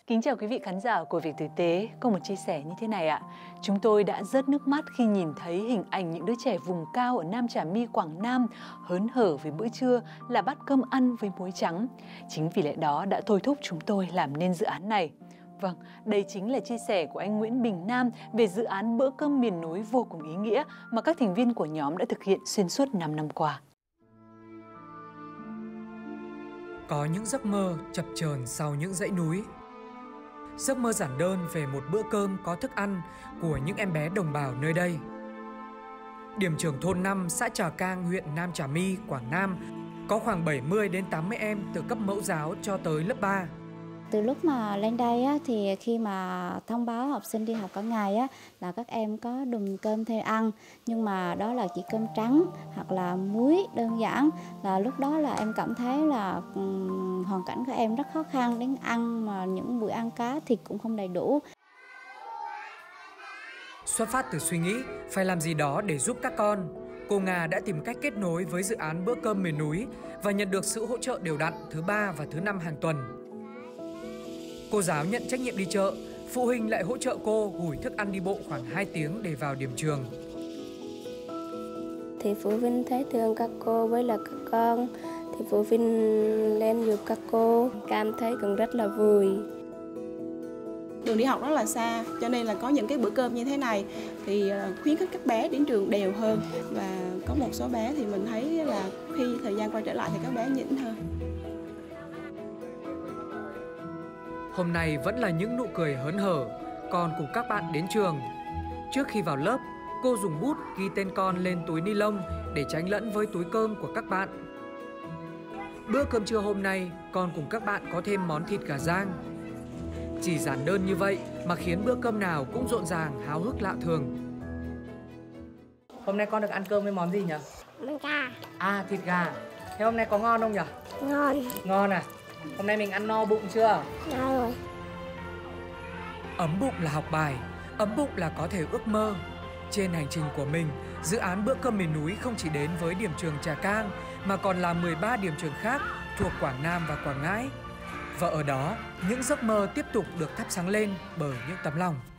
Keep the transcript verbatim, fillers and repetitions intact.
Kính chào quý vị khán giả của Việc Tử Tế. Có một chia sẻ như thế này ạ. Chúng tôi đã rớt nước mắt khi nhìn thấy hình ảnh những đứa trẻ vùng cao ở Nam Trà My, Quảng Nam hớn hở với bữa trưa là bát cơm ăn với muối trắng. Chính vì lẽ đó đã thôi thúc chúng tôi làm nên dự án này. Vâng, đây chính là chia sẻ của anh Nguyễn Bình Nam về dự án bữa cơm miền núi vô cùng ý nghĩa mà các thành viên của nhóm đã thực hiện xuyên suốt năm năm qua. Có những giấc mơ chập chờn sau những dãy núi. Giấc mơ giản đơn về một bữa cơm có thức ăn của những em bé đồng bào nơi đây. Điểm trường thôn năm, xã Trà Cang, huyện Nam Trà My, Quảng Nam có khoảng bảy mươi đến tám mươi em từ cấp mẫu giáo cho tới lớp ba. Từ lúc mà lên đây á, thì khi mà thông báo học sinh đi học cả ngày á, là các em có đùm cơm theo ăn, nhưng mà đó là chỉ cơm trắng hoặc là muối đơn giản. Là lúc đó là em cảm thấy là um, hoàn cảnh các em rất khó khăn, đến ăn mà những bữa ăn cá thịt cũng không đầy đủ. Xuất phát từ suy nghĩ phải làm gì đó để giúp các con, cô Nga đã tìm cách kết nối với dự án bữa cơm miền núi và nhận được sự hỗ trợ đều đặn thứ ba và thứ năm hàng tuần. Cô giáo nhận trách nhiệm đi chợ, phụ huynh lại hỗ trợ cô gửi thức ăn đi bộ khoảng hai tiếng để vào điểm trường. Thì phụ huynh thấy thương các cô với là các con, thì phụ huynh lên giúp các cô, cảm thấy cũng rất là vui. Đường đi học rất là xa, cho nên là có những cái bữa cơm như thế này thì khuyến khích các bé đến trường đều hơn. Và có một số bé thì mình thấy là khi thời gian quay trở lại thì các bé nhỉnh hơn. Hôm nay vẫn là những nụ cười hớn hở, con cùng các bạn đến trường. Trước khi vào lớp, cô dùng bút ghi tên con lên túi ni lông để tránh lẫn với túi cơm của các bạn. Bữa cơm trưa hôm nay, con cùng các bạn có thêm món thịt gà rang. Chỉ giản đơn như vậy mà khiến bữa cơm nào cũng rộn ràng, háo hức lạ thường. Hôm nay con được ăn cơm với món gì nhỉ? Món gà. À, thịt gà. Thế hôm nay có ngon không nhỉ? Ngon. Ngon à? Hôm nay mình ăn no bụng chưa? No rồi. Ấm bụng là học bài, ấm bụng là có thể ước mơ. Trên hành trình của mình, dự án bữa cơm miền núi không chỉ đến với điểm trường Trà Cang mà còn là mười ba điểm trường khác thuộc Quảng Nam và Quảng Ngãi. Và ở đó, những giấc mơ tiếp tục được thắp sáng lên bởi những tấm lòng.